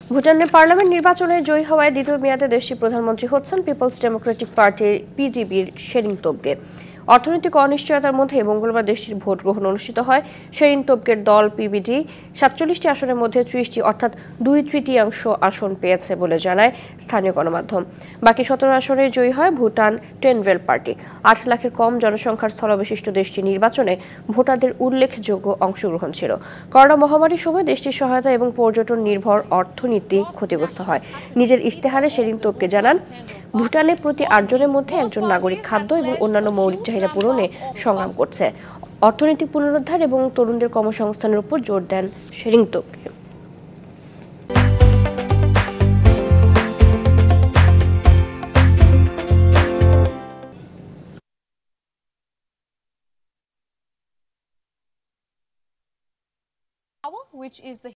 ভুটানের পার্লামেন্ট নির্বাচনে জয়ী হওয়ায় দ্বিতীয় মেয়াদে দেশটির প্রধানমন্ত্রী হচ্ছেন পিপলস ডেমোক্রেটিক পার্টির পিডিবির শেরিং তোবগে। অর্থনৈতিক অনিশ্চয়তার মধ্যে মঙ্গলবার দেশটির ভোট গ্রহণ অনুষ্ঠিত হয়। শেরিং তোবগের দল পিবিডি 47টি আসনের মধ্যে 30টি অর্থাৎ 2/3 আসন পেয়েছে বলে জানায় স্থানীয় গণমাধ্যম। বাকি 17 আসনে জয়ী হয় ভুটান টেনভেল পার্টি। 8 লাখের কম জনসংখ্যার স্থলবিশিষ্ট দেশটির নির্বাচনে ভোটারদের উল্লেখযোগ্য অংশগ্রহণ ছিল। করোনা মহামারীর সময় দেশটির সহায়তা এবং পর্যটন নির্ভর অর্থনীতি ক্ষতিগ্রস্ত হয়। নিজের ইশতেহারে শেরিং তোবগে জানান, ভুটানে প্রতি 8 জনের মধ্যে একজন নাগরিক খাদ্য এবং অন্যান্য মৌলিক চাহিদা পূরণে সংগ্রাম করছে। অর্থনৈতিক পুনরুদ্ধার এবং তরুণদের কর্মসংস্থানের উপর জোর দেন Tshering Tobgay. which is the